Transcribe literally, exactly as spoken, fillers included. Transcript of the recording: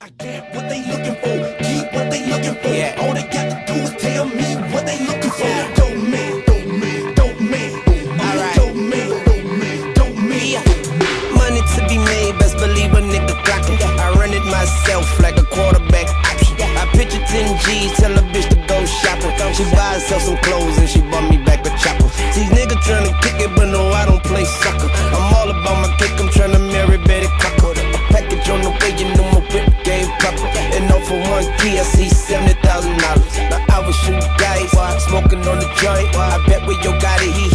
I get what they looking for, keep what they looking for. Yeah. All they got to do is tell me what they looking for. Dope man, dope man, dope man, Alright. dope man, dope man, dope man. Money to be made, best believe a nigga clockin'. I run it myself like a quarterback option. I picture ten G's, tell a bitch to go shopping. She buy herself some clothes and she bought me back a chopper. These niggas tryna kick it, but no, I don't play soccer. I'm all about my cake, I'm tryna marry Betty Crocker. Package on the way, you know my whip game proper. And all for one key, I see seventy thousand dollars. Now I was shooting dice, smoking on the joint. I bet where yo got it, he